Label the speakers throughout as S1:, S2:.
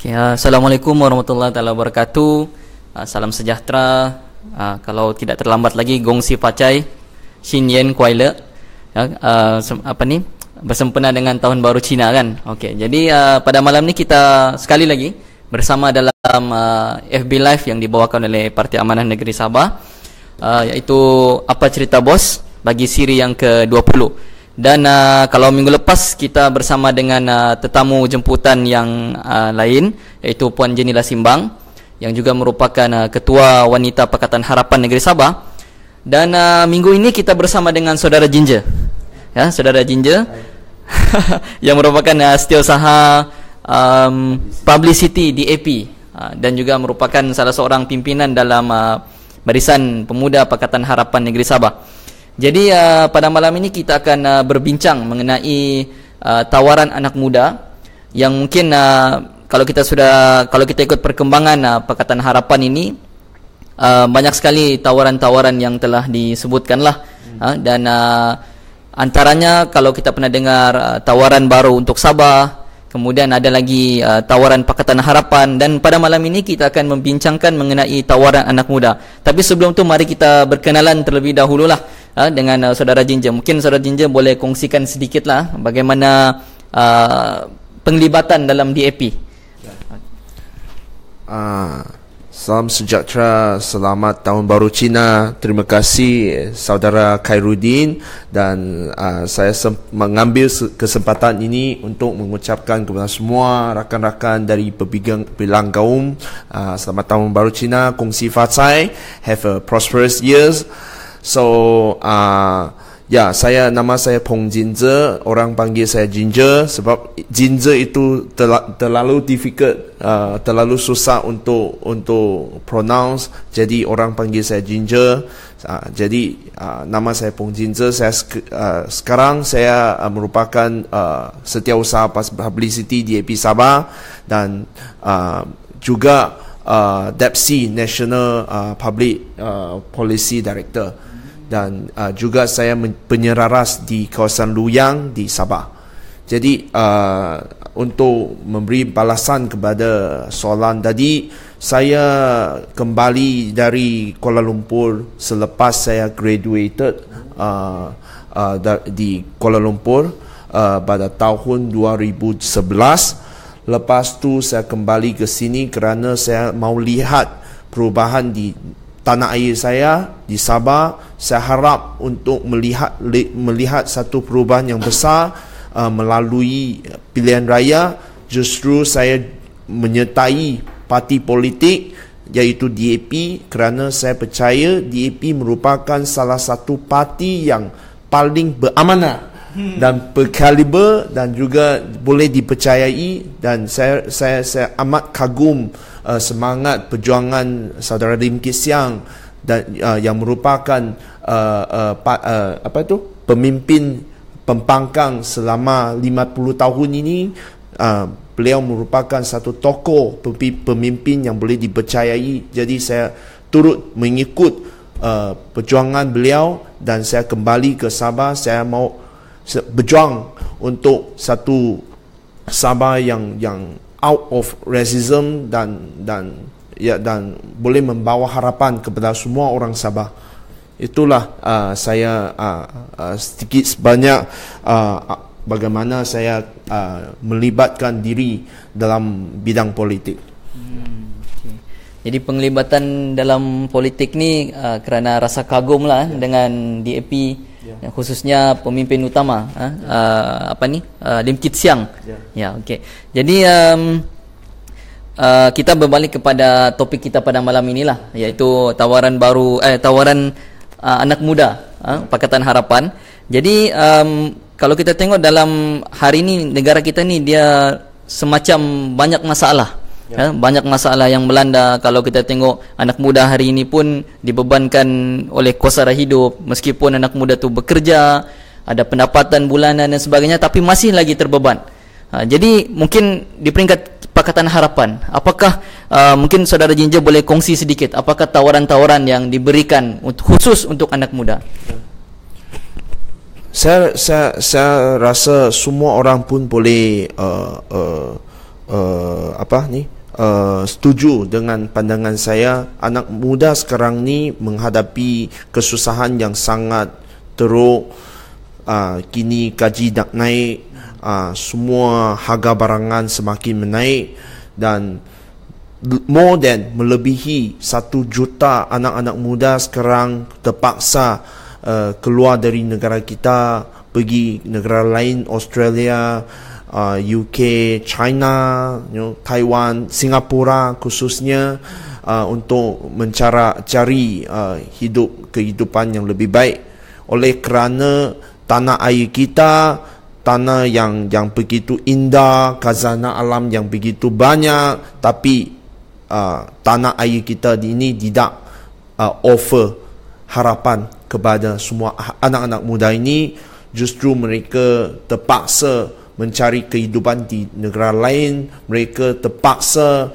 S1: Okay, Assalamualaikum warahmatullahi wabarakatuh. Salam sejahtera. Kalau tidak terlambat lagi, Gong Si Pacai, Xin Yen Kuai Le. Bersempena dengan tahun baru Cina kan. Okey, jadi pada malam ni kita sekali lagi bersama dalam FB Live yang dibawakan oleh Parti Amanah Negeri Sabah, iaitu Apa Cerita Bos bagi siri yang ke-20. Dan kalau minggu lepas kita bersama dengan tetamu jemputan yang lain, iaitu Puan Jenila Simbang, yang juga merupakan Ketua Wanita Pakatan Harapan Negeri Sabah. Dan minggu ini kita bersama dengan Saudara Ginger, ya, Saudara Ginger yang merupakan setiausaha publicity DAP, dan juga merupakan salah seorang pimpinan dalam Barisan Pemuda Pakatan Harapan Negeri Sabah. Jadi pada malam ini kita akan berbincang mengenai tawaran anak muda yang mungkin kalau kita ikut perkembangan Pakatan Harapan ini, banyak sekali tawaran-tawaran yang telah disebutkanlah, dan antaranya kalau kita pernah dengar tawaran baru untuk Sabah, kemudian ada lagi tawaran Pakatan Harapan, dan pada malam ini kita akan membincangkan mengenai tawaran anak muda. Tapi sebelum tu mari kita berkenalan terlebih dahululah dengan Saudara Ginger. Mungkin Saudara Ginger boleh kongsikan sedikitlah bagaimana penglibatan dalam DAP.
S2: Salam sejahtera, selamat tahun baru Cina. Terima kasih Saudara Khairuddin, dan saya mengambil kesempatan ini untuk mengucapkan kepada semua rakan-rakan dari Bilang Gaum, selamat tahun baru Cina, Gong Si Facai, have a prosperous years. So nama saya Pong Ginger, orang panggil saya Ginger sebab Ginger itu terlalu difficult, terlalu susah untuk pronounce, jadi orang panggil saya Ginger. Jadi nama saya Pong Ginger. Sekarang saya merupakan setiausaha publicity DAP Sabah, dan juga Deputy National Public Policy Director, dan juga saya penyeraras di kawasan Luyang di Sabah. Jadi untuk memberi balasan kepada soalan tadi, saya kembali dari Kuala Lumpur selepas saya graduated di Kuala Lumpur pada tahun 2011. Lepas tu saya kembali ke sini kerana saya mau lihat perubahan di tanah air saya di Sabah. Saya harap untuk melihat satu perubahan yang besar melalui pilihan raya. Justru saya menyertai parti politik iaitu DAP kerana saya percaya DAP merupakan salah satu parti yang paling beramanah dan berkaliber dan juga boleh dipercayai, dan saya amat kagum semangat perjuangan Saudara Lim Kit Siang, dan yang merupakan pemimpin pembangkang selama 50 tahun ini. Beliau merupakan satu tokoh pemimpin yang boleh dipercayai. Jadi saya turut mengikut perjuangan beliau, dan saya kembali ke Sabah. Saya mau berjuang untuk satu Sabah yang out of racism dan boleh membawa harapan kepada semua orang Sabah. Itulah saya sedikit sebanyak bagaimana saya melibatkan diri dalam bidang politik. Jadi penglibatan dalam politik ni kerana rasa kagum lah dengan DAP, khususnya pemimpin utama Lim Kit Siang. Ya, okey. Jadi kita berbalik kepada topik kita pada malam inilah, iaitu tawaran anak muda Pakatan Harapan. Jadi kalau kita tengok dalam hari ini negara kita ni dia semacam banyak masalah. Banyak masalah yang melanda. Kalau kita tengok anak muda hari ini pun dibebankan oleh kosara hidup, meskipun anak muda tu bekerja, ada pendapatan bulanan dan sebagainya, tapi masih lagi terbeban. Jadi mungkin di peringkat Pakatan Harapan, apakah mungkin Saudara Ginger boleh kongsi sedikit apakah tawaran-tawaran yang diberikan khusus untuk anak muda? Saya rasa semua orang pun boleh setuju dengan pandangan saya. Anak muda sekarang ni menghadapi kesusahan yang sangat teruk. Kini gaji nak naik, semua harga barangan semakin menaik, dan melebihi 1 juta anak-anak muda sekarang terpaksa keluar dari negara kita, pergi negara lain, Australia, UK, China, Taiwan, Singapura khususnya, untuk cari kehidupan yang lebih baik. Oleh kerana tanah air kita, tanah yang begitu indah, khazanah alam yang begitu banyak, tapi tanah air kita ini tidak offer harapan kepada semua anak-anak muda ini. Justru mereka terpaksa mencari kehidupan di negara lain. Mereka terpaksa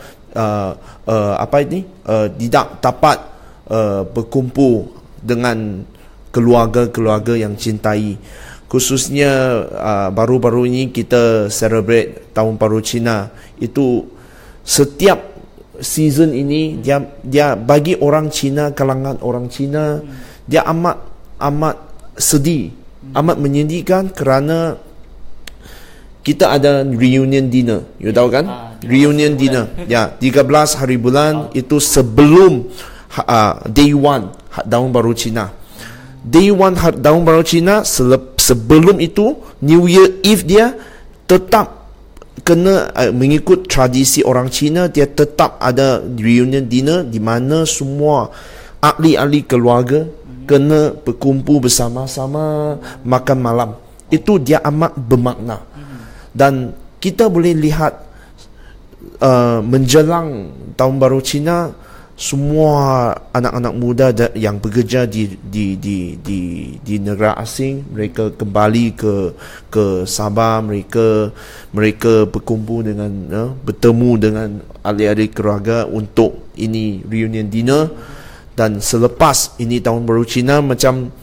S2: tidak dapat berkumpul dengan keluarga-keluarga yang cintai. Khususnya baru-baru ini kita celebrate Tahun Baru Cina. Itu setiap season ini dia bagi orang Cina, kalangan orang Cina, dia amat sedih, amat menyedihkan, kerana kita ada reunion dinner. You tahu kan? Reunion dinner. Ya, 13 hari bulan itu sebelum day 1 Tahun Baru Cina. Day 1 Tahun Baru Cina, sebelum itu New Year Eve, dia tetap kena mengikut tradisi orang Cina. Dia tetap ada reunion dinner di mana semua ahli-ahli keluarga kena berkumpul bersama-sama makan malam. Itu dia amat bermakna. Dan kita boleh lihat menjelang Tahun Baru Cina, semua anak-anak muda yang bekerja di negara asing, mereka kembali ke Sabah. Mereka berkumpul dengan bertemu dengan ahli-ahli keluarga untuk ini reunion dinner. Dan selepas ini Tahun Baru Cina, macam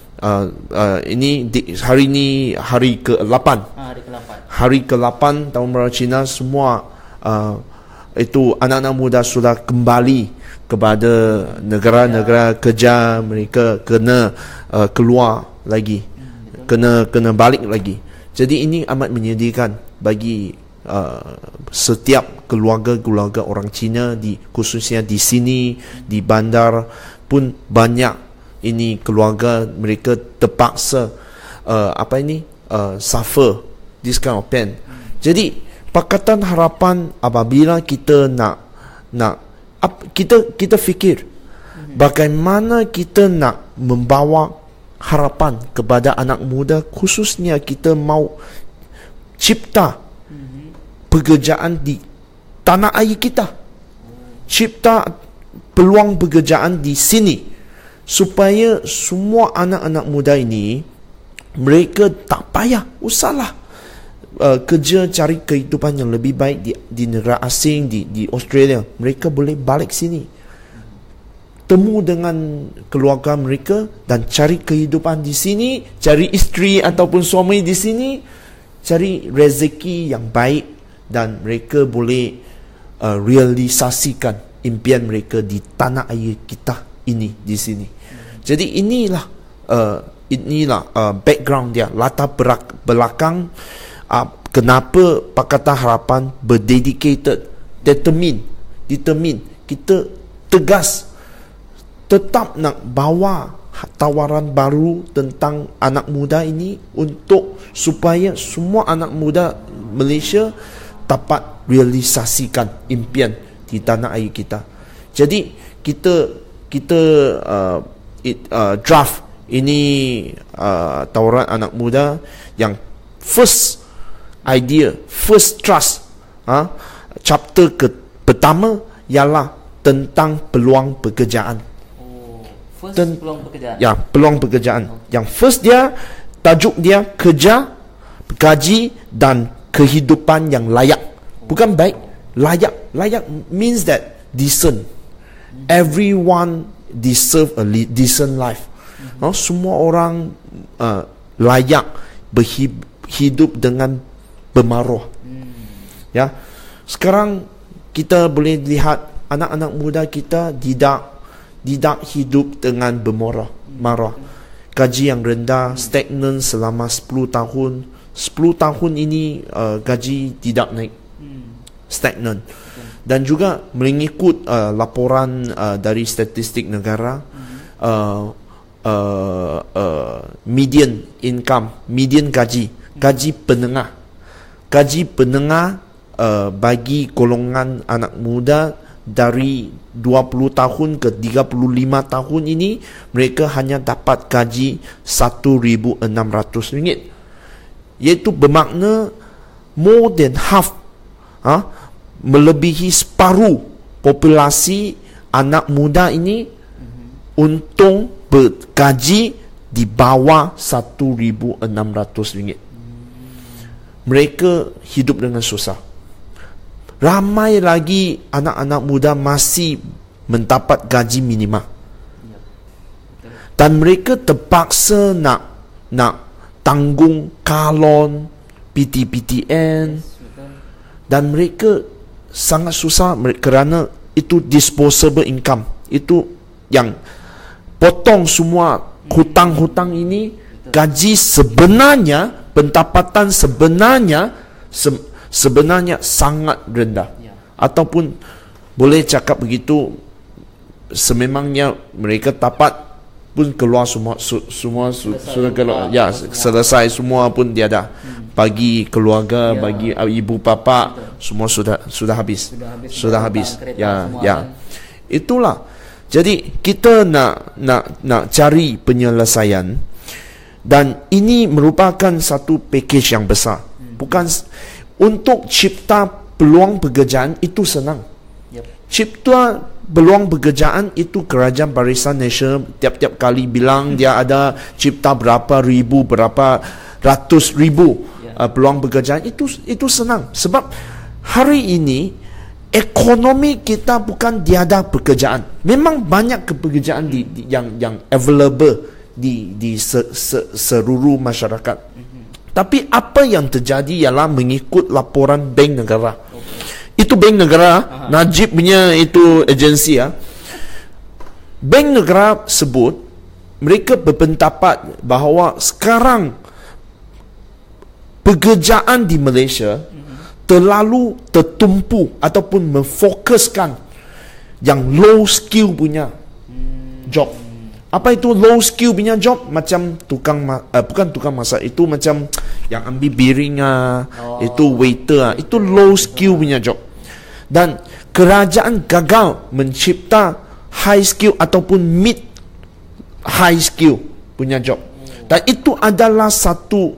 S2: hari ini hari ke-8. Hari ke-8 Tahun Baru Cina, semua itu anak-anak muda sudah kembali kepada negara-negara kerja. Mereka kena keluar lagi, kena balik lagi. Jadi ini amat menyedihkan bagi setiap keluarga-keluarga orang Cina, khususnya di sini, di bandar pun banyak. Ini keluarga mereka terpaksa suffer this kind of pain. Jadi Pakatan Harapan, apabila kita kita fikir bagaimana kita nak membawa harapan kepada anak muda, khususnya kita mau cipta pekerjaan di tanah air kita, cipta peluang pekerjaan di sini, supaya semua anak-anak muda ini mereka tak payah usahlah kerja cari kehidupan yang lebih baik di negara asing, di Australia. Mereka boleh balik sini, temu dengan keluarga mereka dan cari kehidupan di sini, cari isteri ataupun suami di sini, cari rezeki yang baik, dan mereka boleh realisasikan impian mereka di tanah air kita ini di sini. Jadi inilah background dia, latar belakang kenapa Pakatan Harapan determine kita tegas tetap nak bawa tawaran baru tentang anak muda ini, untuk supaya semua anak muda Malaysia dapat realisasikan impian di tanah air kita. Jadi kita draft ini tawaran anak muda yang first idea, first trust, chapter pertama ialah tentang peluang pekerjaan.
S1: Peluang pekerjaan.
S2: Ya, peluang pekerjaan. Yang first dia, tajuk dia kerja, gaji dan kehidupan yang layak. Bukan baik, layak. Layak means that decent. Everyone deserve a decent life. Semua orang layak hidup dengan bermaruah. Ya. Sekarang kita boleh lihat anak-anak muda kita tidak hidup dengan marah. Gaji yang rendah, stagnan selama 10 tahun. 10 tahun ini gaji tidak naik, stagnan. Dan juga mengikut laporan dari statistik negara, median income, median gaji penengah bagi golongan anak muda dari 20 tahun ke 35 tahun ini, mereka hanya dapat gaji RM1,600, iaitu bermakna more than half, melebihi separuh populasi anak muda ini untung bergaji di bawah RM1,600. Mereka hidup dengan susah. Ramai lagi anak-anak muda masih mendapat gaji minima, dan mereka terpaksa nak tanggung kalon, PTPTN, dan mereka sangat susah kerana itu disposable income. Itu yang potong semua hutang-hutang ini. Gaji sebenarnya, pendapatan sebenarnya sangat rendah, ataupun boleh cakap begitu, sememangnya mereka dapat pun keluar semua sudah keluar, selesai semua pun tiada. Bagi keluarga, bagi ibu bapa, semua sudah habis. Itulah. Jadi kita nak cari penyelesaian, dan ini merupakan satu pakej yang besar. Bukan untuk cipta peluang pekerjaan itu senang. Cipta peluang pekerjaan itu Kerajaan Barisan Nasional tiap-tiap kali bilang dia ada cipta berapa ribu, berapa ratus ribu peluang pekerjaan. Itu senang. Sebab hari ini ekonomi kita bukan tiada pekerjaan. Memang banyak pekerjaan yang available di seluruh masyarakat. Tapi apa yang terjadi ialah mengikut laporan Bank Negara. Itu Bank Negara, Najib punya itu agensi Bank Negara sebut, mereka berpendapat bahawa sekarang pekerjaan di Malaysia terlalu tertumpu ataupun memfokuskan yang low skill punya job. Apa itu low skill punya job? Macam bukan tukang masak, itu macam yang ambil piring itu waiter itu low skill punya job. Dan kerajaan gagal mencipta high skill ataupun mid high skill punya job. Dan itu adalah satu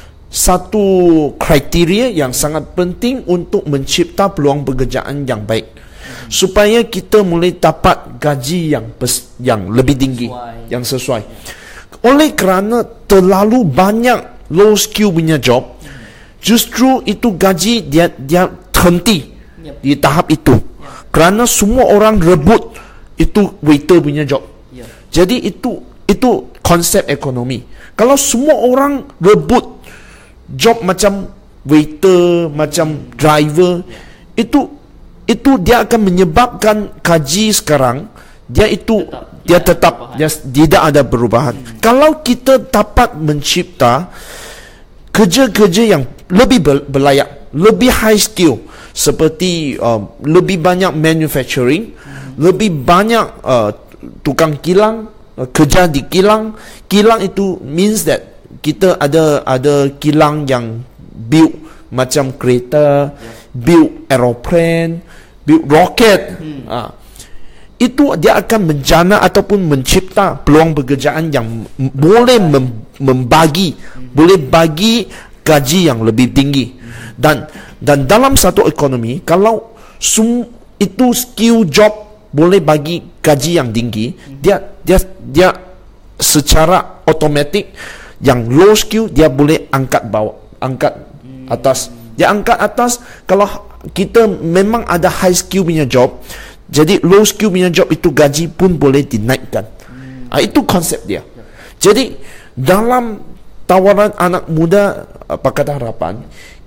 S2: kriteria yang sangat penting untuk mencipta peluang pekerjaan yang baik, supaya kita boleh dapat gaji yang lebih tinggi, yang sesuai. Oleh kerana terlalu banyak low skill punya job, justru itu gaji dia terhenti di tahap itu, kerana semua orang rebut itu waiter punya job. Jadi itu konsep ekonomi. Kalau semua orang rebut job macam waiter, macam driver, itu dia akan menyebabkan gaji sekarang dia tetap tidak ada perubahan. Kalau kita dapat mencipta kerja-kerja yang lebih berlayak, lebih high skill, seperti lebih banyak manufacturing, lebih banyak tukang kilang, kerja di kilang itu means that kita ada kilang yang build macam kereta, build aeroplane, build rocket. Itu dia akan menjana ataupun mencipta peluang pekerjaan yang boleh boleh bagi gaji yang lebih tinggi. Dan dalam satu ekonomi, kalau itu skill job boleh bagi gaji yang tinggi, dia secara automatik yang low skill dia boleh angkat atas. Dia angkat atas. Kalau kita memang ada high skill punya job, jadi low skill punya job itu gaji pun boleh dinaikkan. Itu konsep dia. Jadi dalam tawaran anak muda Pakatan Harapan,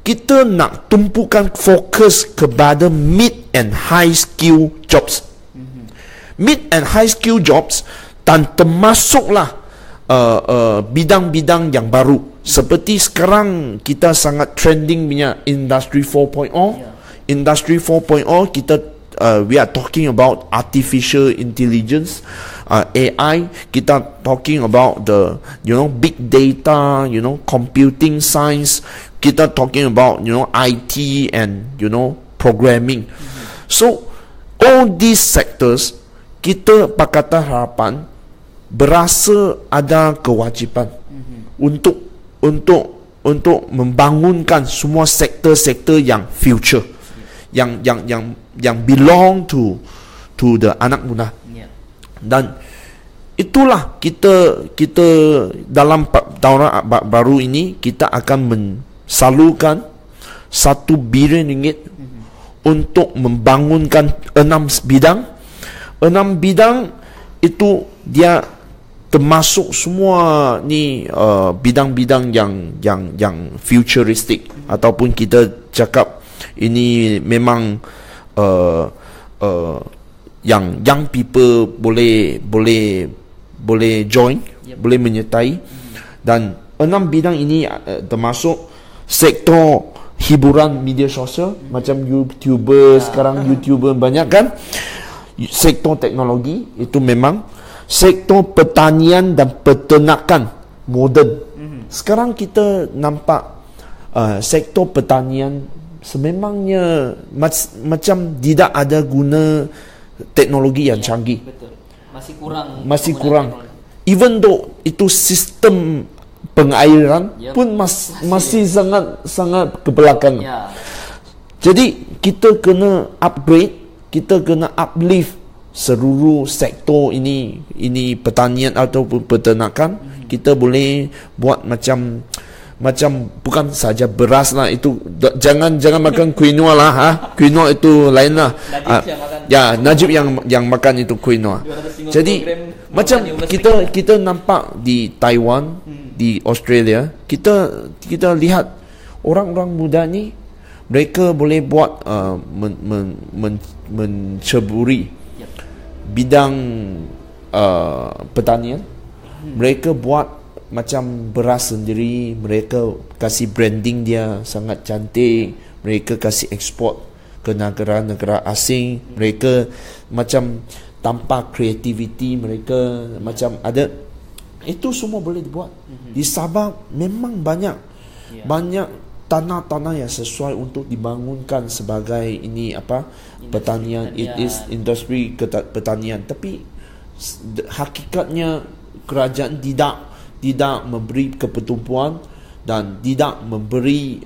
S2: kita nak tumpukan fokus kepada mid and high skill jobs. Mid and high skill jobs dan termasuklah bidang-bidang yang baru. Seperti sekarang kita sangat trending punya Industry 4.0. Industry 4.0 kita we are talking about artificial intelligence, AI. Kita talking about the big data, computing science. Kita talking about IT and programming. So all these sectors kita Pakatan Harapan berasa ada kewajipan untuk membangunkan semua sektor-sektor yang future, yang belong to the anak muda. Dan itulah kita dalam tahun baru ini kita akan mensalurkan 1 bilion ringgit untuk membangunkan 6 bidang. 6 bidang itu dia termasuk semua ni bidang-bidang yang futuristic, ataupun kita cakap ini memang yang young people boleh join, boleh menyertai. Dan 6 bidang ini termasuk sektor hiburan media sosial, macam YouTuber. Sekarang YouTuber banyak kan. Sektor teknologi itu memang, sektor pertanian dan peternakan moden. Sekarang kita nampak sektor pertanian sememangnya macam tidak ada guna teknologi yang canggih.
S1: Betul. Masih kurang.
S2: Even though itu sistem pengairan pun masih sangat kebelakangan. Jadi kita kena upgrade, kita kena uplift seluruh sektor ini pertanian ataupun peternakan. Kita boleh buat macam bukan saja beras lah, itu jangan makan quinoa lah, quinoa itu lain lah. Najib yang makan itu quinoa. Jadi macam kita nampak di Taiwan, di Australia, kita lihat orang-orang muda ni, mereka boleh buat menceburi bidang pertanian. Mereka buat macam beras sendiri, mereka kasih branding dia sangat cantik, mereka kasih ekspor ke negara-negara asing. Mereka macam tanpa kreativiti mereka macam ada. Itu semua boleh dibuat. Di Sabah memang banyak tanah-tanah yang sesuai untuk dibangunkan sebagai ini pertanian. It is industri pertanian. Tapi hakikatnya kerajaan tidak memberi kepertumpuan dan tidak memberi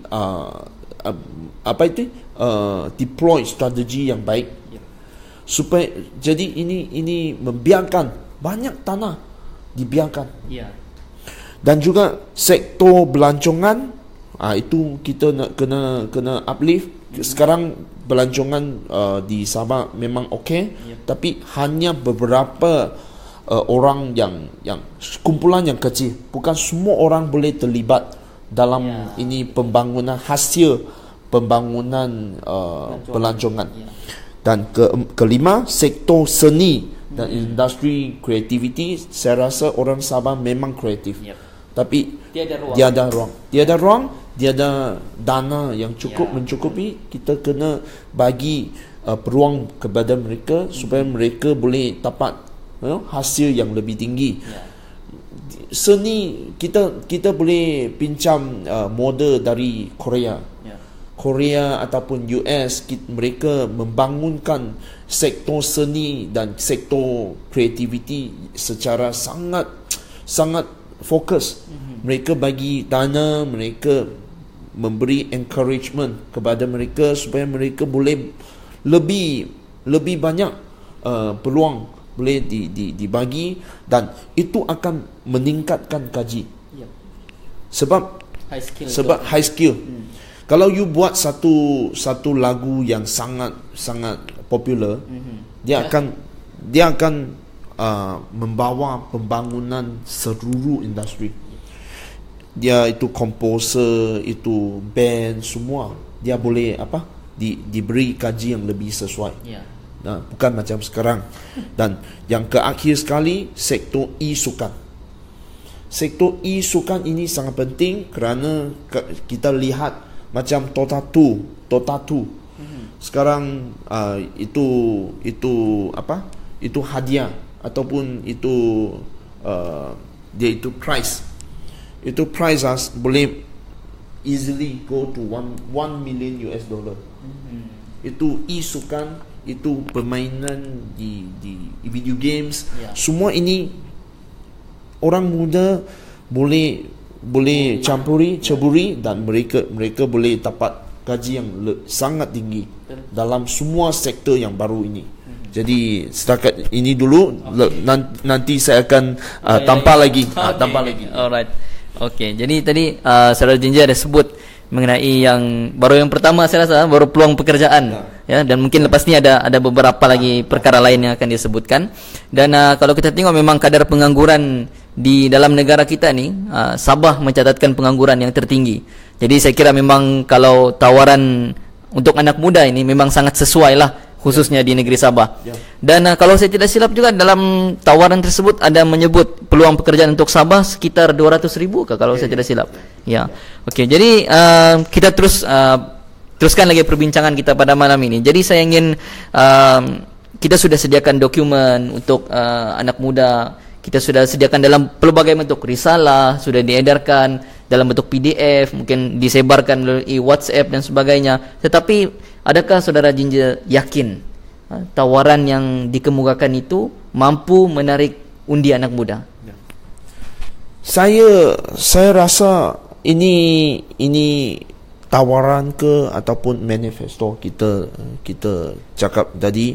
S2: deploy strategi yang baik, supaya jadi ini membiarkan banyak tanah dibiarkan. Dan juga sektor belancongan, itu kita nak kena uplift. Sekarang belancongan di Sabah memang okey, tapi hanya beberapa orang yang kumpulan yang kecil. Bukan semua orang boleh terlibat dalam ini pembangunan, hasil pembangunan pelancongan. Dan kelima, sektor seni dan industri kreativiti. Saya rasa orang Sabah memang kreatif, tapi tiada ruang, tiada dana yang cukup mencukupi. Kita kena bagi peluang kepada mereka supaya mereka boleh dapat hasil yang lebih tinggi. Seni kita boleh pinjam model dari Korea ataupun US. Mereka membangunkan sektor seni dan sektor kreativiti secara sangat fokus. Mereka bagi dana, mereka memberi encouragement kepada mereka supaya mereka boleh lebih banyak peluang boleh dibagi, dan itu akan meningkatkan gaji. Sebab high skill. Kalau you buat satu lagu yang sangat popular, dia akan membawa pembangunan seluruh industri. dia itu komposer, itu band, semua dia boleh diberi gaji yang lebih sesuai. Bukan macam sekarang. Dan yang terakhir sekali, sektor e-sukan. Sektor e-sukan ini sangat penting kerana kita lihat macam Dota 2 sekarang itu hadiah ataupun itu dia itu prize. Itu prize boleh easily go to 1 million US dollar. Itu e-sukan, itu permainan di video games, semua ini orang muda boleh ceburi dan mereka boleh dapat gaji yang sangat tinggi dalam semua sektor yang baru ini. Jadi setakat ini dulu, nanti saya akan tambah lagi.
S1: Alright. Okey, jadi tadi Saudara Ginger ada sebut mengenai yang pertama, saya rasa baru peluang pekerjaan, dan mungkin lepas ni ada beberapa lagi perkara lain yang akan disebutkan. Dan kalau kita tengok memang kadar pengangguran di dalam negara kita ni, Sabah mencatatkan pengangguran yang tertinggi. Jadi saya kira memang kalau tawaran untuk anak muda ini memang sangat sesuai lah, khususnya di negeri Sabah. Dan kalau saya tidak silap juga dalam tawaran tersebut ada menyebut peluang pekerjaan untuk Sabah sekitar 200,000 kalau saya tidak silap. Okey, jadi kita teruskan lagi perbincangan kita pada malam ini. Jadi saya ingin kita sudah sediakan dokumen untuk anak muda. Kita sudah sediakan dalam pelbagai bentuk, risalah sudah diedarkan dalam bentuk PDF, mungkin disebarkan melalui WhatsApp dan sebagainya. Tetapi adakah Saudara Ginger yakin tawaran yang dikemukakan itu mampu menarik undi anak muda?
S2: Saya rasa ini tawaran ke ataupun manifesto kita cakap tadi.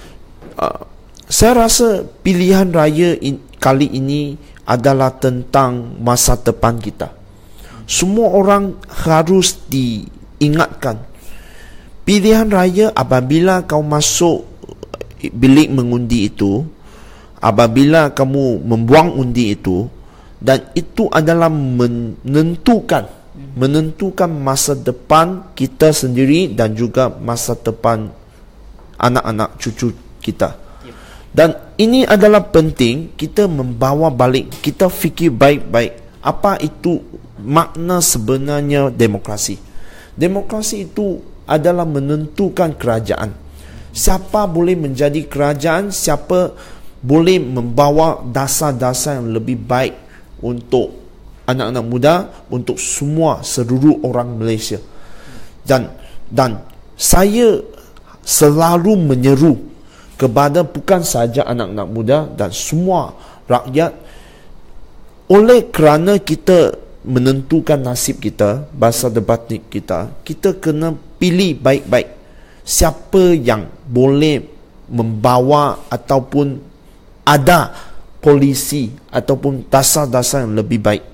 S2: Saya rasa pilihan raya kali ini adalah tentang masa depan kita. Semua orang harus diingatkan, pilihan raya apabila kau masuk bilik mengundi itu, apabila kamu membuang undi itu, dan itu adalah menentukan masa depan kita sendiri dan juga masa depan anak-anak cucu kita. Dan ini adalah penting kita membawa balik, kita fikir baik-baik apa itu makna sebenarnya demokrasi. Demokrasi itu adalah menentukan kerajaan. Siapa boleh menjadi kerajaan, siapa boleh membawa dasar-dasar yang lebih baik untuk anak-anak muda, untuk semua seluruh orang Malaysia. Dan saya selalu menyeru kepada bukan saja anak-anak muda dan semua rakyat, oleh kerana kita menentukan nasib kita, masa depan kita kena pilih baik-baik siapa yang boleh membawa ataupun ada polisi ataupun dasar-dasar yang lebih baik.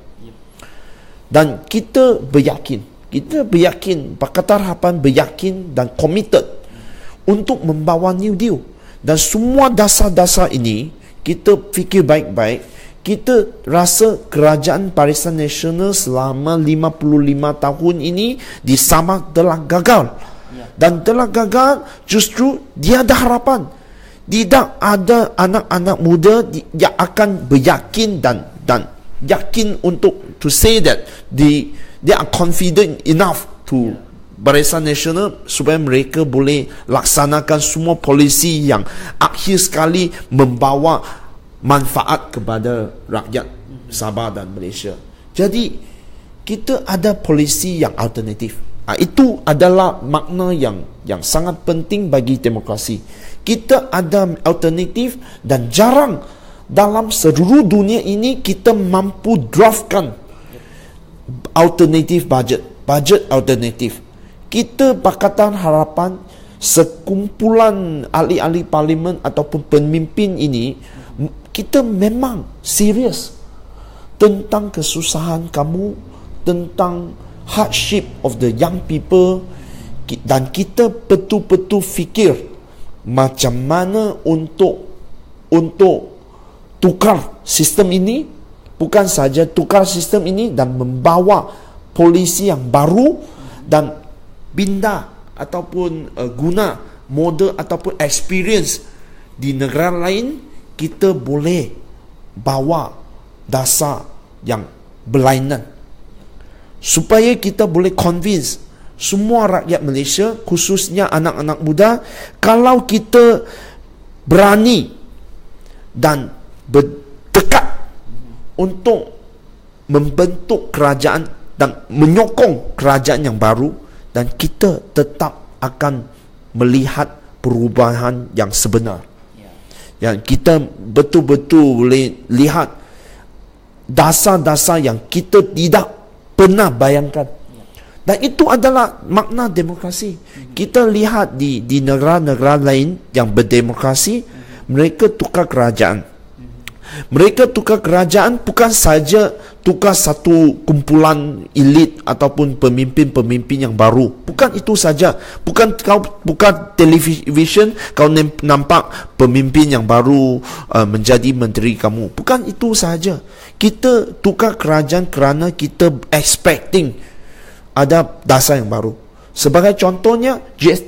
S2: Dan kita beryakin, Pakatan Harapan beryakin dan committed untuk membawa New Deal. Dan semua dasar-dasar ini kita fikir baik-baik. Kita rasa kerajaan Barisan Nasional selama 55 tahun ini di Sabah telah gagal. Dan telah gagal, justru dia ada harapan. Tidak ada anak-anak muda yang akan beryakin dan yakin untuk to say that they are confident enough to Barisan Nasional supaya mereka boleh laksanakan semua polisi yang akhir sekali membawa manfaat kepada rakyat Sabah dan Malaysia. Jadi kita ada polisi yang alternatif. Itu adalah makna yang sangat penting bagi demokrasi. Kita ada alternatif dan jarang dalam seluruh dunia ini kita mampu draftkan alternatif budget alternatif. Kita Pakatan Harapan, sekumpulan ahli-ahli parlimen ataupun pemimpin ini, kita memang serius tentang kesusahan kamu, tentang hardship of the young people, dan kita betul-betul fikir macam mana untuk tukar sistem ini bukan saja tukar sistem ini dan membawa polisi yang baru dan pindah ataupun guna model ataupun experience di negara lain, kita boleh bawa dasar yang berlainan supaya kita boleh convince semua rakyat Malaysia, khususnya anak-anak muda, kalau kita berani dan bertekad untuk membentuk kerajaan dan menyokong kerajaan yang baru, dan kita tetap akan melihat perubahan yang sebenar. Yang kita betul-betul boleh lihat dasar-dasar yang kita tidak pernah bayangkan. Dan itu adalah makna demokrasi. Kita lihat di negara-negara lain yang berdemokrasi, mereka tukar kerajaan. Mereka tukar kerajaan bukan saja tukar satu kumpulan elit ataupun pemimpin-pemimpin yang baru. Bukan itu saja. Bukan kau buka television kau nampak pemimpin yang baru menjadi menteri kamu. Bukan itu saja. Kita tukar kerajaan kerana kita expecting ada dasar yang baru. Sebagai contohnya GST.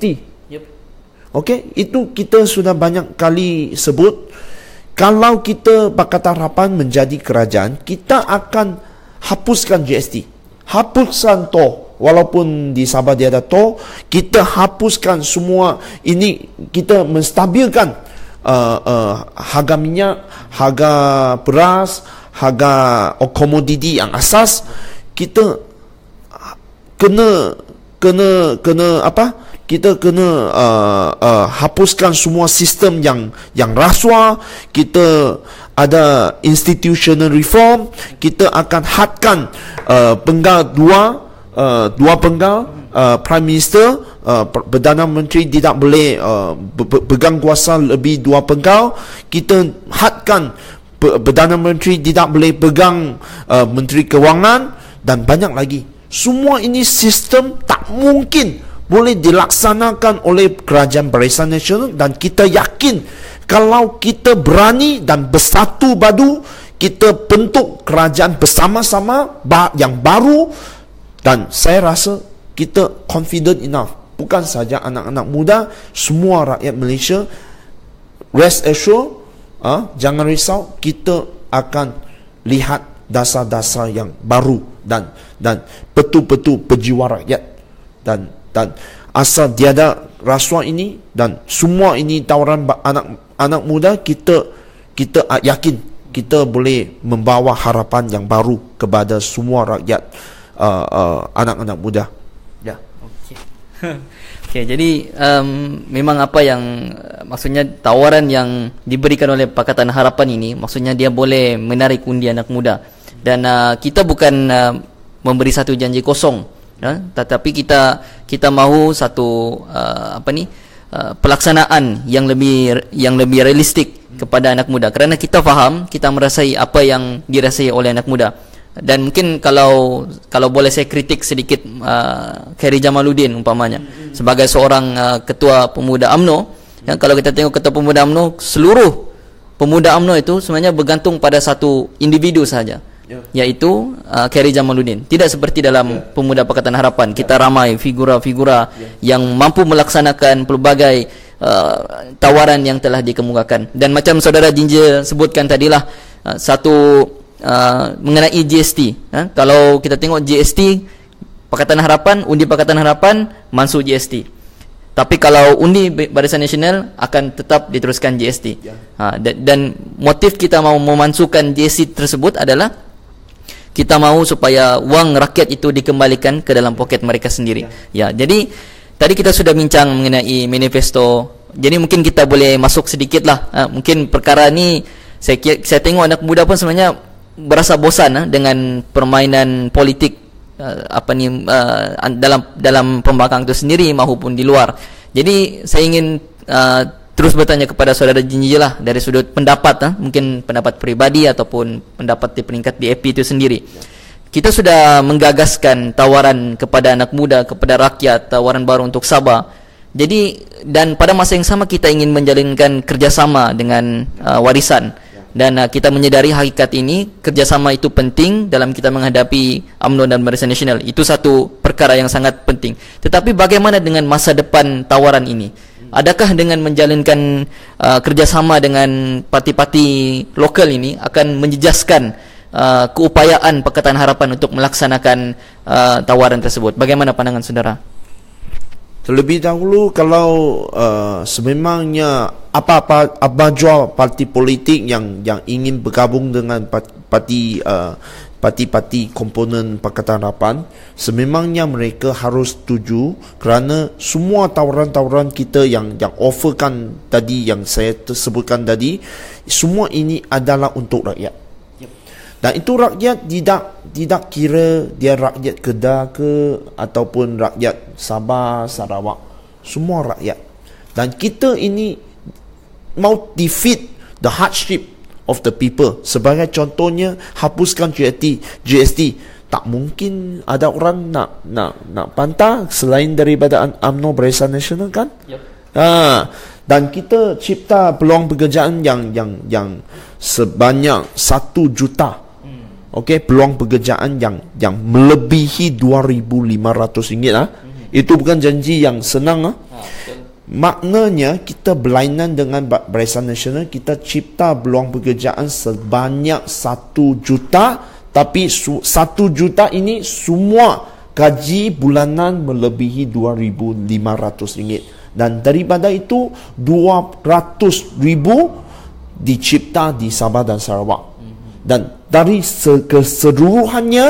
S2: Okey, itu kita sudah banyak kali sebut. Kalau kita Pakatan Harapan menjadi kerajaan, kita akan hapuskan GST, hapuskan tol. Walaupun di Sabah dia ada tol, kita hapuskan semua ini. Kita menstabilkan harga minyak, harga beras, harga komoditi yang asas. Kita kena apa? Kita kena hapuskan semua sistem yang rasuah. Kita ada institutional reform. Kita akan hadkan penggal dua penggal. Prime Minister, Perdana Menteri tidak boleh pegang kuasa lebih dua penggal. Kita hadkan Perdana Menteri tidak boleh pegang Menteri Kewangan, dan banyak lagi. Semua ini sistem tak mungkin boleh dilaksanakan oleh Kerajaan Barisan Nasional, dan kita yakin kalau kita berani dan bersatu padu, kita bentuk kerajaan bersama-sama yang baru, dan saya rasa kita confident enough. Bukan saja anak-anak muda, semua rakyat Malaysia, rest assured, jangan risau, kita akan lihat dasar-dasar yang baru dan betul-betul berjiwa rakyat, dan asal tiada rasuah ini dan semua ini tawaran anak muda, kita yakin kita boleh membawa harapan yang baru kepada semua rakyat anak-anak muda. Ya.
S1: Okey. Okey, jadi memang apa yang maksudnya tawaran yang diberikan oleh Pakatan Harapan ini, maksudnya dia boleh menarik undi anak muda, dan kita bukan memberi satu janji kosong. Tetapi kita mahu satu pelaksanaan yang lebih realistik kepada anak muda, kerana kita faham, kita merasai apa yang dirasai oleh anak muda. Dan mungkin kalau boleh saya kritik sedikit Khairi Jamaluddin umpamanya sebagai seorang ketua pemuda UMNO. Kalau kita tengok ketua pemuda UMNO, seluruh pemuda UMNO itu sebenarnya bergantung pada satu individu saja, yaitu Khairi Jamaluddin. Tidak seperti dalam pemuda Pakatan Harapan, kita ramai figura-figura yang mampu melaksanakan pelbagai tawaran yang telah dikemukakan. Dan macam saudara Jinja sebutkan tadilah, satu mengenai GST. Kalau kita tengok GST Pakatan Harapan, undi Pakatan Harapan masuk GST. Tapi kalau undi Barisan Nasional akan tetap diteruskan GST. Dan motif kita mau memasukkan GST tersebut adalah kita mahu supaya wang rakyat itu dikembalikan ke dalam poket mereka sendiri. Jadi tadi kita sudah bincang mengenai manifesto. Jadi mungkin kita boleh masuk sedikitlah. Mungkin perkara ni saya tengok anak muda pun sebenarnya berasa bosan dengan permainan politik dalam pembangkang itu sendiri maupun di luar. Jadi saya ingin terus bertanya kepada saudara Jinji lah dari sudut pendapat, mungkin pendapat pribadi ataupun pendapat di peringkat DAP itu sendiri. Kita sudah menggagaskan tawaran kepada anak muda, kepada rakyat, tawaran baru untuk Sabah. Jadi, dan pada masa yang sama kita ingin menjalinkan kerjasama dengan warisan. dan kita menyedari hakikat ini, kerjasama itu penting dalam kita menghadapi UMNO dan Barisan Nasional. Itu satu perkara yang sangat penting. Tetapi bagaimana dengan masa depan tawaran ini? Adakah dengan menjalankan kerjasama dengan parti-parti lokal ini akan menjejaskan keupayaan Pakatan Harapan untuk melaksanakan tawaran tersebut? Bagaimana pandangan saudara?
S2: Terlebih dahulu, kalau sememangnya apa jua parti politik yang ingin bergabung dengan parti komponen Pakatan Harapan, sememangnya mereka harus setuju, kerana semua tawaran-tawaran kita yang offerkan tadi, yang saya sebutkan tadi, semua ini adalah untuk rakyat. Dan itu rakyat tidak kira dia rakyat Kedah ke ataupun rakyat Sabah, Sarawak, semua rakyat. Dan kita ini mau defeat the hardship of the people. Sebagai contohnya, hapuskan GST. Tak mungkin ada orang nak pantang selain daripada UMNO Barisan Nasional, kan? Dan kita cipta peluang pekerjaan yang sebanyak 1 juta. Okey, peluang pekerjaan yang melebihi RM2,500 Itu bukan janji yang senang. Maknanya kita berlainan dengan Barisan Nasional, kita cipta peluang pekerjaan sebanyak 1 juta, tapi 1 juta ini semua gaji bulanan melebihi RM2,500. Dan daripada itu 200,000 dicipta di Sabah dan Sarawak. Dan dari keseluruhannya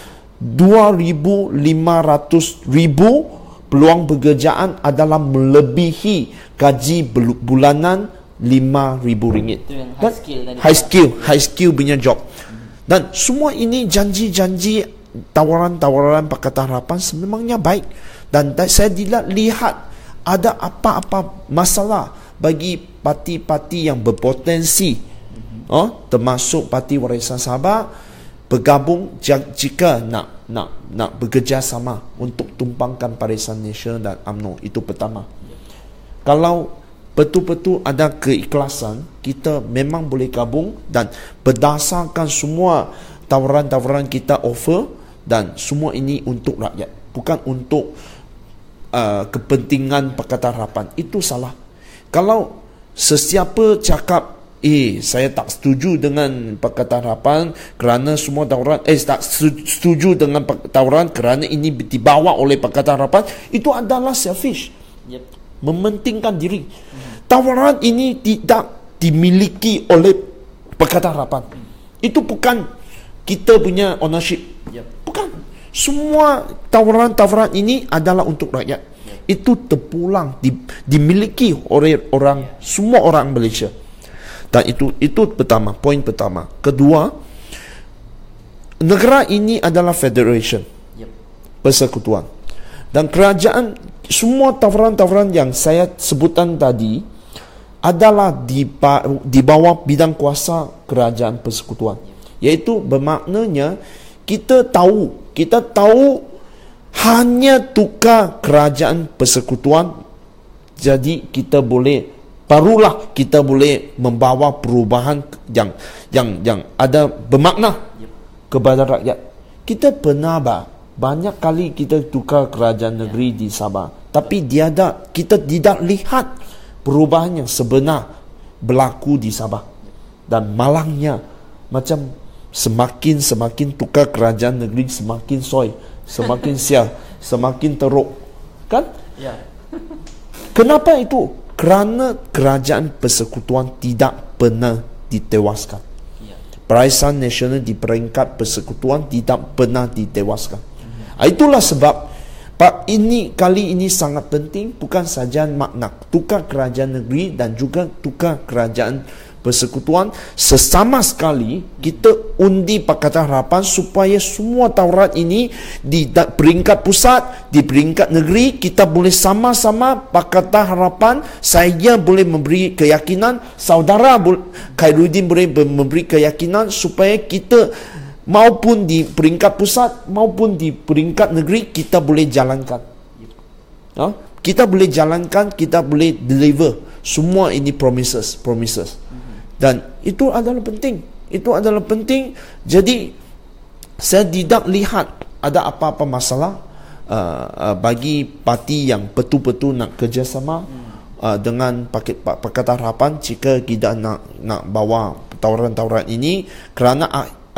S2: 2,500,000 peluang pekerjaan adalah melebihi gaji bulanan RM5,000. High skill punya job. Dan semua ini janji-janji, tawaran-tawaran Pakatan Harapan sememangnya baik. Dan saya tidak lihat ada apa-apa masalah bagi parti-parti yang berpotensi, termasuk Parti Warisan Sabah, bergabung jika nak bekerjasama untuk tumpangkan Barisan Nasional dan UMNO. Itu pertama. Kalau betul-betul ada keikhlasan, kita memang boleh gabung, dan berdasarkan semua tawaran-tawaran kita offer, dan semua ini untuk rakyat, bukan untuk kepentingan Pakatan Harapan. Itu salah. Kalau sesiapa cakap, saya tak setuju dengan Pakatan Harapan kerana semua tawaran, tak setuju dengan tawaran kerana ini dibawa oleh Pakatan Harapan, itu adalah selfish. Mementingkan diri. Tawaran ini tidak dimiliki oleh Pakatan Harapan. Itu bukan kita punya ownership. Bukan. Semua tawaran-tawaran ini adalah untuk rakyat. Itu terpulang dimiliki oleh semua orang Malaysia. Dan itu pertama, poin pertama. Kedua, negara ini adalah federation, persekutuan. Dan kerajaan, semua tawaran-tawaran yang saya sebutkan tadi adalah di bawah bidang kuasa kerajaan persekutuan. Iaitu bermaknanya kita tahu hanya tukar kerajaan persekutuan, jadi barulah kita boleh membawa perubahan yang ada bermakna kepada rakyat. Kita pernah banyak kali kita tukar kerajaan negeri di Sabah, tapi kita tidak lihat perubahan yang sebenar berlaku di Sabah. Dan malangnya, macam semakin tukar kerajaan negeri, semakin semakin sial, semakin teruk, kan? Kenapa itu? Kerana kerajaan persekutuan tidak pernah ditewaskan. Barisan Nasional di peringkat persekutuan tidak pernah ditewaskan. Itulah sebab kali ini sangat penting, bukan saja makna tukar kerajaan negeri dan juga tukar kerajaan persekutuan. Sesama sekali kita undi Pakatan Harapan supaya semua tawaran ini di peringkat pusat, di peringkat negeri, kita boleh sama-sama. Pakatan Harapan, saya boleh memberi keyakinan, saudara Khairuddin boleh memberi keyakinan supaya kita maupun di peringkat pusat maupun di peringkat negeri kita boleh jalankan. Kita boleh jalankan, kita boleh deliver semua ini promises. Dan itu adalah penting. Itu adalah penting. Jadi saya tidak lihat ada apa-apa masalah bagi parti yang betul-betul nak kerjasama dengan Pakatan Harapan jika kita nak bawa tawaran-tawaran ini, kerana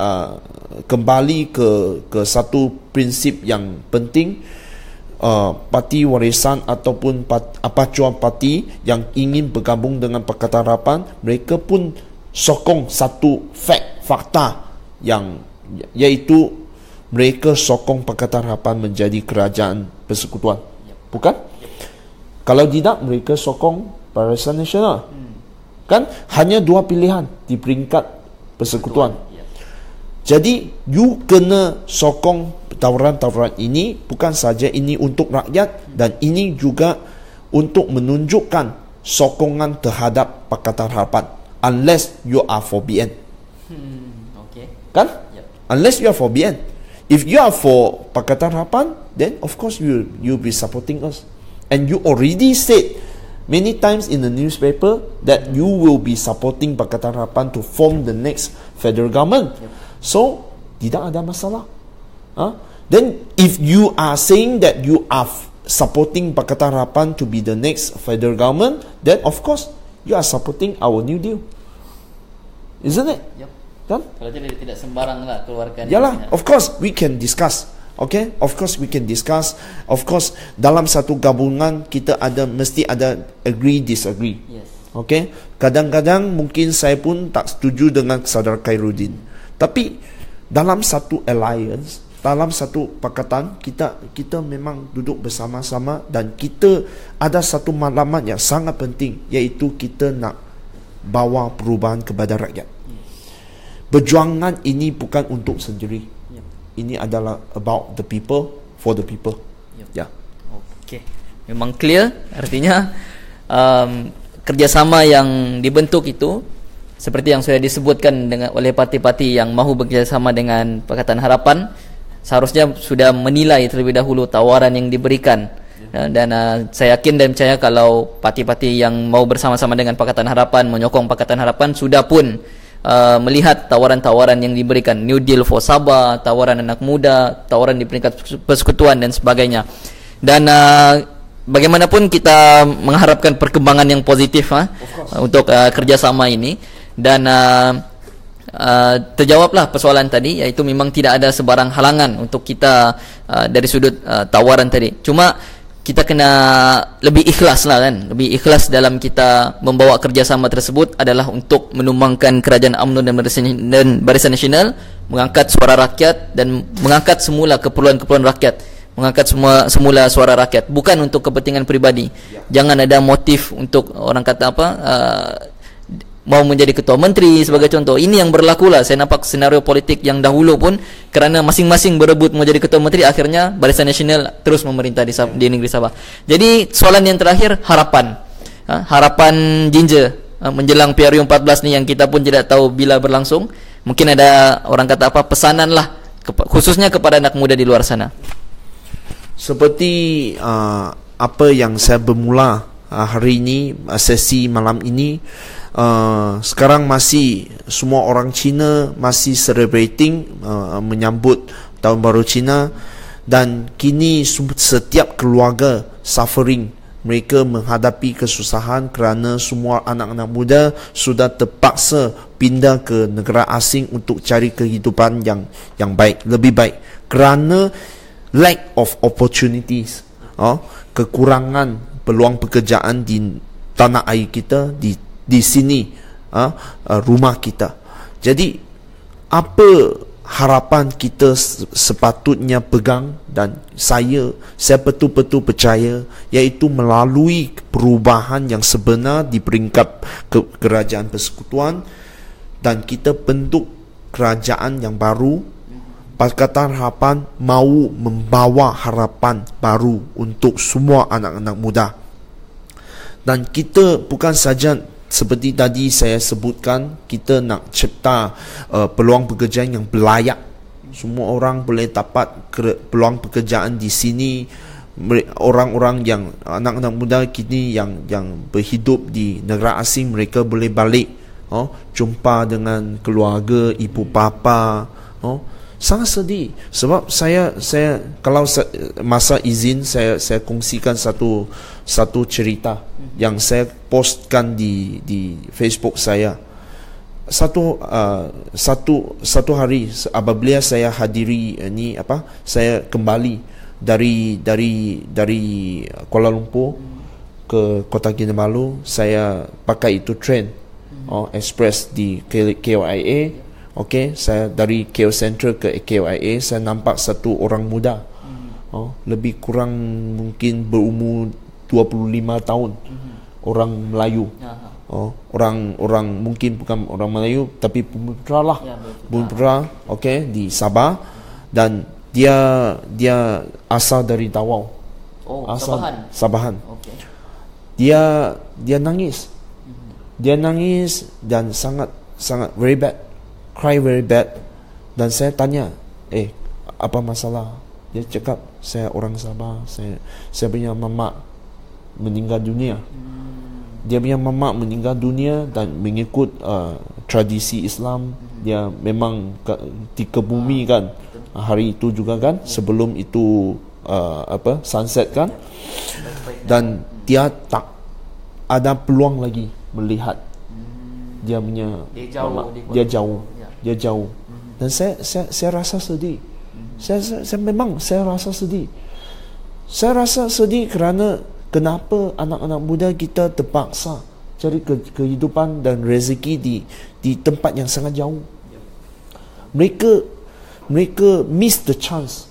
S2: kembali ke satu prinsip yang penting. Parti warisan ataupun apacuan parti yang ingin bergabung dengan Pakatan Harapan, mereka pun sokong satu fakta yang iaitu mereka sokong Pakatan Harapan menjadi kerajaan persekutuan. Bukan? Kalau tidak, mereka sokong Barisan Nasional. Kan hanya dua pilihan di peringkat persekutuan. Jadi you kena sokong tawaran-tawaran ini, bukan saja ini untuk rakyat, dan ini juga untuk menunjukkan sokongan terhadap Pakatan Harapan. Unless you are for BN.
S1: Okay.
S2: Kan? Unless you are for BN. If you are for Pakatan Harapan, then of course you'll be supporting us. And you already said many times in the newspaper that you will be supporting Pakatan Harapan to form the next federal government. So tidak ada masalah. Then if you are saying that you are supporting Pakatan Harapan to be the next federal government, then of course you are supporting our New Deal, isn't it? Kan?
S1: Kalau tidak sembaranglah keluarkan.
S2: Yalah, of course we can discuss. Okay, of course we can discuss. Of course dalam satu gabungan kita mesti ada agree disagree. Okay, kadang-kadang mungkin saya pun tak setuju dengan saudara Khairuddin. Tapi dalam satu alliance, dalam satu pakatan, kita memang duduk bersama-sama, dan kita ada satu maklumat yang sangat penting, iaitu kita nak bawa perubahan kepada rakyat. Perjuangan ini bukan untuk sendiri. Ini adalah about the people, for the people.
S1: Okay, memang clear. Artinya kerjasama yang dibentuk itu, seperti yang sudah disebutkan oleh parti-parti yang mahu bekerjasama dengan Pakatan Harapan, seharusnya sudah menilai terlebih dahulu tawaran yang diberikan. Dan saya yakin dan percaya kalau parti-parti yang mau bersama-sama dengan Pakatan Harapan, menyokong Pakatan Harapan, sudah pun melihat tawaran-tawaran yang diberikan. New Deal for Sabah, tawaran anak muda, tawaran di peringkat persekutuan dan sebagainya. Dan bagaimanapun kita mengharapkan perkembangan yang positif untuk kerjasama ini. Dan terjawablah persoalan tadi, iaitu memang tidak ada sebarang halangan untuk kita dari sudut tawaran tadi. Cuma kita kena lebih ikhlas lah kan. Lebih ikhlas dalam kita membawa kerjasama tersebut adalah untuk menumbangkan kerajaan UMNO dan Barisan Nasional, mengangkat suara rakyat dan mengangkat semula keperluan-keperluan rakyat, mengangkat semula suara rakyat, bukan untuk kepentingan peribadi. Jangan ada motif untuk orang kata mau menjadi ketua menteri sebagai contoh. Ini yang berlaku lah. Saya nampak senario politik yang dahulu pun kerana masing-masing berebut mau jadi ketua menteri, akhirnya Barisan Nasional terus memerintah di negeri Sabah. Jadi soalan yang terakhir, harapan. Harapan Jinja menjelang PRU 14 ni yang kita pun tidak tahu bila berlangsung. Mungkin ada orang kata pesanan lah khususnya kepada anak muda di luar sana.
S2: Seperti apa yang saya bermula hari ini, sesi malam ini, sekarang masih semua orang Cina masih celebrating menyambut Tahun Baru Cina, dan kini setiap keluarga suffering. Mereka menghadapi kesusahan kerana semua anak-anak muda sudah terpaksa pindah ke negara asing untuk cari kehidupan yang baik, lebih baik, kerana lack of opportunities, kekurangan peluang pekerjaan di tanah air kita, di sini, rumah kita. Jadi apa harapan kita sepatutnya pegang, dan saya betul-betul percaya, iaitu melalui perubahan yang sebenar di peringkat kerajaan persekutuan, dan kita bentuk kerajaan yang baru. Pakatan Harapan mahu membawa harapan baru untuk semua anak-anak muda. Dan kita bukan saja seperti tadi saya sebutkan, kita nak cipta peluang pekerjaan yang berlayak. Semua orang boleh dapat peluang pekerjaan di sini. Orang-orang yang anak-anak muda kini yang berhidup di negara asing, mereka boleh balik jumpa dengan keluarga, ibu bapa, sangat sedih. Sebab saya kalau masa izin saya kongsikan satu cerita yang saya postkan di Facebook saya. Satu hari apabila saya hadiri saya kembali dari Kuala Lumpur ke Kota Kinabalu, saya pakai itu train express di KLIA. Okey, saya dari KL Central ke KLIA, saya nampak satu orang muda, lebih kurang mungkin berumur 25 tahun, orang Melayu. Orang mungkin bukan orang Melayu tapi Bumiputera lah, Bumiputera, okey, di Sabah, dan dia asal dari Tawau. Sabahan. Okay. Dia nangis. Dia nangis dan sangat very bad. Cry very bad. Dan saya tanya, apa masalah? Dia cakap, saya orang Sabah, saya punya mama meninggal dunia. Dia punya mama meninggal dunia dan mengikut tradisi Islam. Dia memang di kebumi kan, hari itu juga kan, sebelum itu sunset kan, dan dia tak ada peluang lagi melihat dia punya mama. Dia jauh. Dan saya rasa sedih. Saya rasa sedih. Saya rasa sedih kerana kenapa anak-anak muda kita terpaksa cari kehidupan dan rezeki di tempat yang sangat jauh. Mereka miss the chance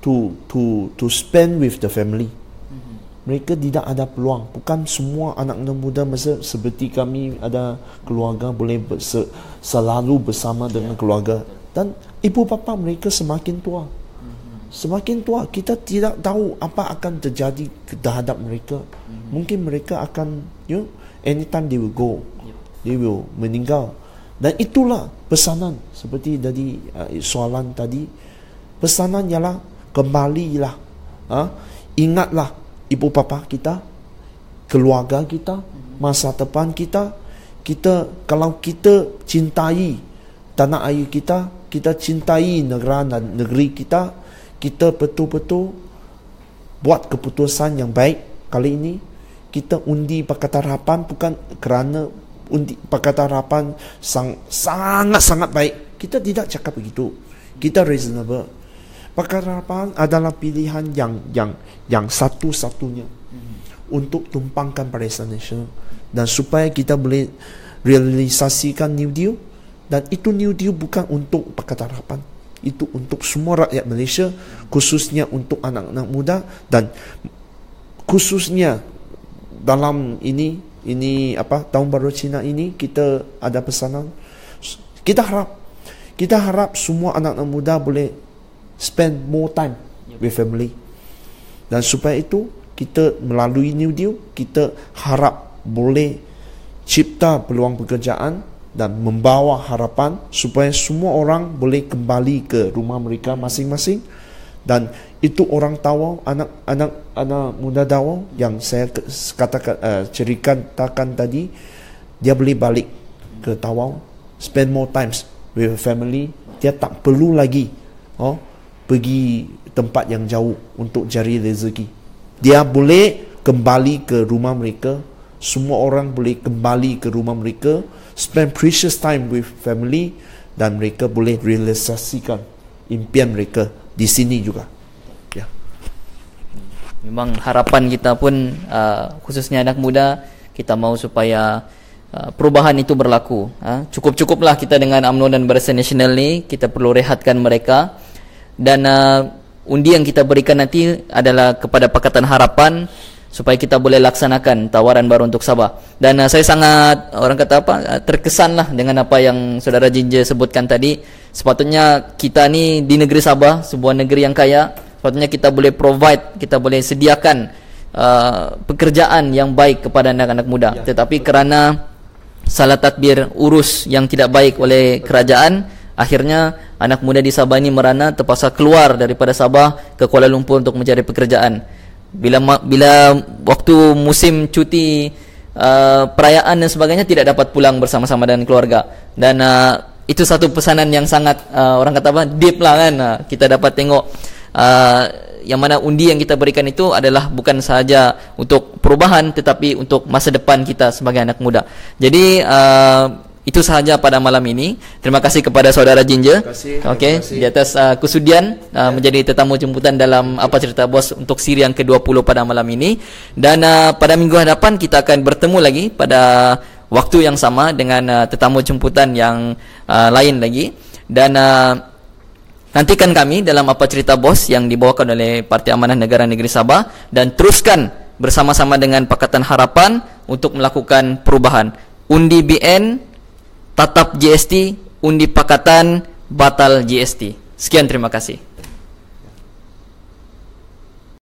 S2: to spend with the family. Mereka tidak ada peluang. Bukan semua anak-anak muda seperti kami ada keluarga boleh selalu bersama dengan keluarga. Dan ibu bapa mereka semakin tua. Semakin tua, kita tidak tahu apa akan terjadi terhadap mereka. Mungkin mereka akan, anytime they will go, they will meninggal. Dan itulah pesanan seperti tadi soalan tadi. Pesanan ialah kembalilah, ingatlah ibu bapa kita, keluarga kita, masa depan kita. Kalau kita cintai tanah air kita cintai negara dan negeri kita betul-betul buat keputusan yang baik kali ini. Kita undi Pakatan Harapan bukan kerana undi Pakatan Harapan sangat-sangat baik. Kita tidak cakap begitu. Kita reasonable. Pakatan Harapan adalah pilihan yang satu-satunya untuk tumpangkan Barisan Nasional, dan supaya kita boleh realisasikan New Deal. Dan itu New Deal bukan untuk Pakatan Harapan, itu untuk semua rakyat Malaysia, khususnya untuk anak-anak muda, dan khususnya dalam ini tahun baru Cina ini kita ada pesanan. Kita harap semua anak-anak muda boleh spend more time with family. Dan supaya itu kita melalui New Deal, kita harap boleh cipta peluang pekerjaan dan membawa harapan supaya semua orang boleh kembali ke rumah mereka masing-masing. Dan itu orang Tawau, anak muda Tawau yang saya ceritakan tadi, dia boleh balik ke Tawau, spend more times with family. Dia tak perlu lagi pergi tempat yang jauh untuk cari rezeki. Dia boleh kembali ke rumah mereka. Semua orang boleh kembali ke rumah mereka, spend precious time with family, dan mereka boleh realisasikan impian mereka di sini juga. Ya.
S1: Memang harapan kita pun khususnya anak muda, kita mau supaya perubahan itu berlaku. Cukup-cukuplah kita dengan UMNO dan Barisan Nasional ni, kita perlu rehatkan mereka. Dan undi yang kita berikan nanti adalah kepada Pakatan Harapan supaya kita boleh laksanakan tawaran baru untuk Sabah. Dan saya sangat terkesanlah dengan apa yang Saudara Jinja sebutkan tadi. Sepatutnya kita ni di negeri Sabah, sebuah negeri yang kaya, sepatutnya kita boleh provide, kita boleh sediakan pekerjaan yang baik kepada anak-anak muda. Tetapi kerana salah tadbir urus yang tidak baik oleh kerajaan, akhirnya anak muda di Sabah ini merana, terpaksa keluar daripada Sabah ke Kuala Lumpur untuk mencari pekerjaan. Bila waktu musim cuti perayaan dan sebagainya tidak dapat pulang bersama-sama dengan keluarga. Dan itu satu pesanan yang sangat orang kata apa, deep lah kan. Kita dapat tengok yang mana undi yang kita berikan itu adalah bukan sahaja untuk perubahan, tetapi untuk masa depan kita sebagai anak muda. Jadi itu sahaja pada malam ini. Terima kasih kepada saudara Ginger. Okey, di atas kesudian menjadi tetamu jemputan dalam Apa Cerita Bos untuk siri yang ke-20 pada malam ini. Dan pada minggu hadapan kita akan bertemu lagi pada waktu yang sama dengan tetamu jemputan yang lain lagi. Dan nantikan kami dalam Apa Cerita Bos yang dibawakan oleh Parti Amanah Negara Negeri Sabah, dan teruskan bersama-sama dengan Pakatan Harapan untuk melakukan perubahan. Undi BN tatap GST, undi pakatan batal GST. Sekian, terima kasih.